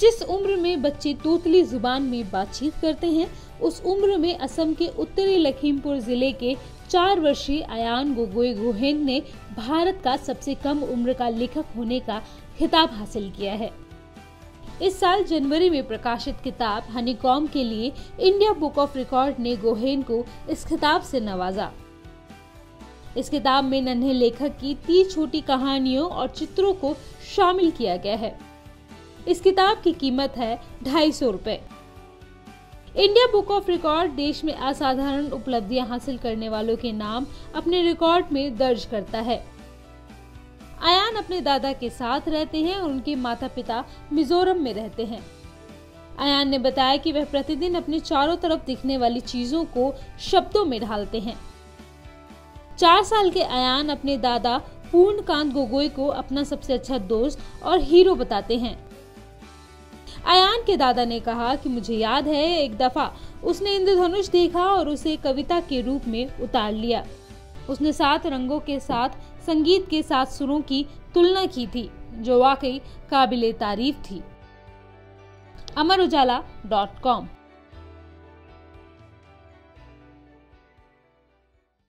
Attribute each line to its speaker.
Speaker 1: जिस उम्र में बच्चे तोतली जुबान में बातचीत करते हैं, उस उम्र में असम के उत्तरी लखीमपुर जिले के 4 वर्षीय अयान गोगोई गोहेन ने भारत का सबसे कम उम्र का लेखक होने का खिताब हासिल किया है। इस साल जनवरी में प्रकाशित किताब हनीकॉम्ब के लिए इंडिया बुक ऑफ रिकॉर्ड ने गोहेन को इस खिताब से नवाजा। इस किताब में नन्हे लेखक की 30 छोटी कहानियों और चित्रों को शामिल किया गया है। इस किताब की कीमत है 250 रुपए। इंडिया बुक ऑफ रिकॉर्ड देश में असाधारण उपलब्धियां हासिल करने वालों के नाम अपने रिकॉर्ड में दर्ज करता है। अयान अपने दादा के साथ रहते हैं और उनके माता पिता मिजोरम में रहते हैं। अयान ने बताया कि वह प्रतिदिन अपने चारों तरफ दिखने वाली चीजों को शब्दों में ढालते हैं। 4 साल के अयान अपने दादा पूर्णकांत गोगोई को अपना सबसे अच्छा दोस्त और हीरो बताते हैं। अयान के दादा ने कहा कि मुझे याद है एक दफा उसने इंद्रधनुष देखा और उसे कविता के रूप में उतार लिया। उसने 7 रंगों के साथ संगीत के 7 सुरों की तुलना की थी, जो वाकई काबिले तारीफ थी। अमर उजाला.com